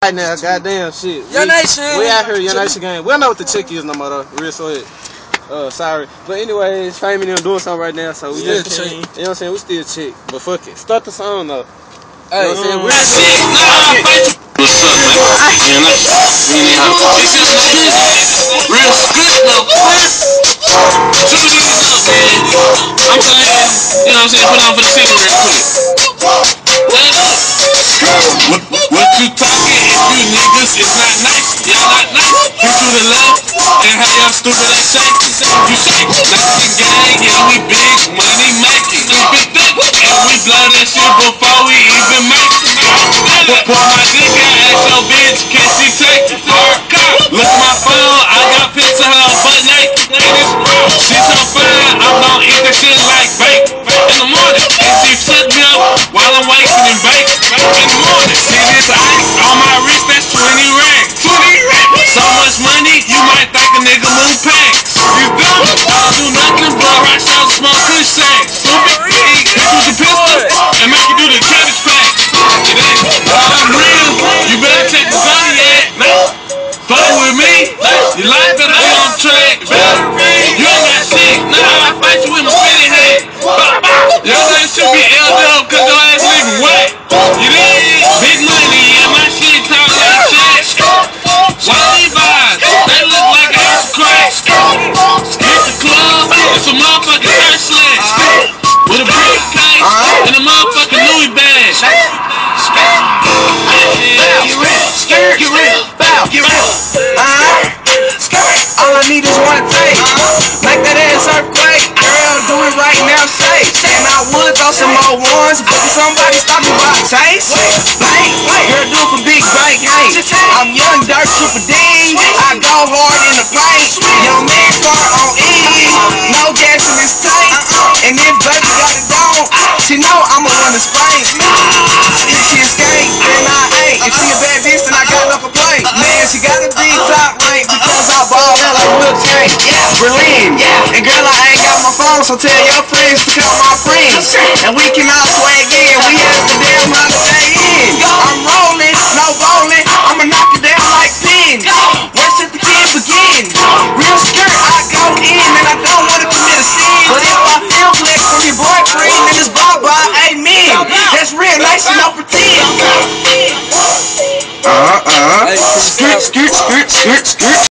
Right now, goddamn shit. Your Nation. We out here, Your Nation game. We don't know what the chick is no more though. Real so it. Sorry. But anyways, Fame and them doing something right now, so we just chick. You know what I'm saying? We still chick. But fuck it. Start the song though. Hey, you know what I'm saying? what's up, man? You know, we need how to talk. This is real script though. Two these up, man. I'm saying, you know what I'm saying? Put on for the single real quick. What you talking if you niggas is not nice? Y'all not nice. Hit to the left and have y'all stupid ass shake. You shake. Nice and gang, yeah, we big money making. And we blow that shit before we even make it. Pour my dick out, ask your bitch, can she take it? Look at my phone, I got pics of her butt naked. She so fine, I'm gonna eat that shit like bacon in the morning. And she took me up while I'm waking and baking in the morning. See this ice on my wrist, that's 20 racks. So much money, you might think a nigga move packs. You dumb? I don't do nothing but rock shots, smoke kush sacks. Stupid pig, hit with the pistol and make you do the cabbage pack. It ain't I'm real, you better check the Zodiac. Fuck with me, your life better be on track. You ain't got shit, nah, I fight you with my spinning head. Your ass should be L'd up cause your ass living wet. You dig? Big money, yeah, my shit talk like shit. Why these vibes? They look like ass crack. Hit the club, it's a motherfucking hair slash. With a briefcase and a motherfucking Louis bag. Get real. All I need is one take. Make that ass earthquake. Girl, do it right now, say. And I would throw some more ones, but somebody stop me about taste. Bang, girl, do it for big bank. Hey, I'm young, dirt, super D. I go hard in the paint. Young man, car on E. No gas in this tank. And if baby got it down, she know I'ma run the spank. If she escape, then I ain't. If she a bad bitch, then I got no complaint. Man, she got a big top rank because I ball out like Will Chain. Berlin. And girl, I ain't got my phone, so tell your friends to call my friends. And we can all swag in. We have the damn holiday in. I'm rolling, no bowling. I'ma knock it down like pins. Where should the kid begin? Real skirt, I go in, and I don't wanna commit a sin. But if I feel flex from your boyfriend, then it's bye-bye, amen. That's real nice and no pretend. Skirt, skirt, skirt, skirt, skirt.